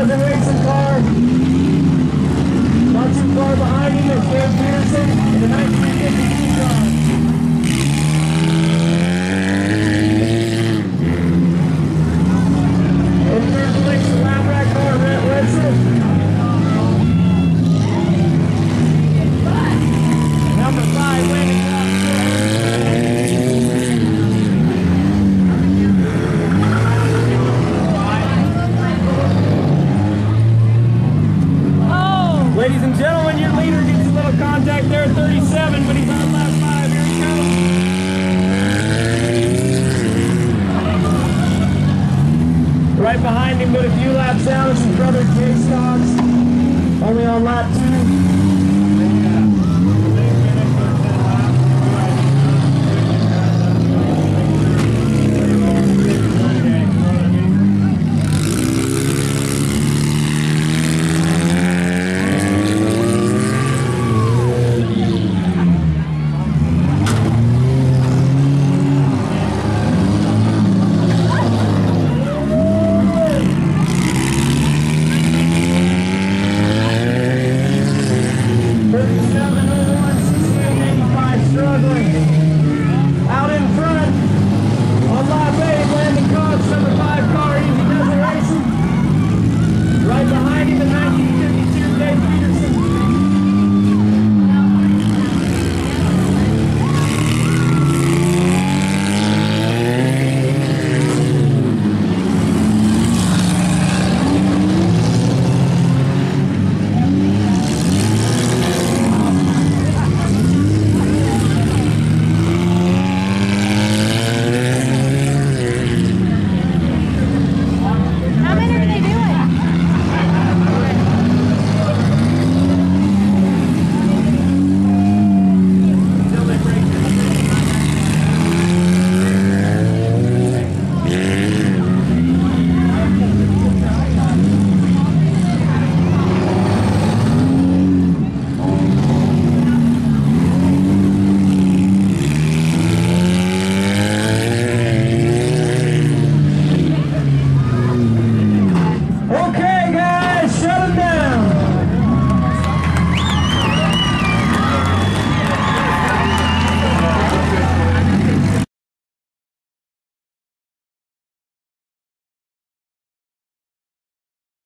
Another racing car. Not too far behind him is Dave Pearson in the 1952 car. In third place, the lab rat car, Rhett Woodson. Number 5, Landon. Ladies and gentlemen, your leader gets a little contact there at 37, but he's on lap 5. Here he goes. Right behind him, but a few laps down, is his brother Jay Stocks, only on lap 2.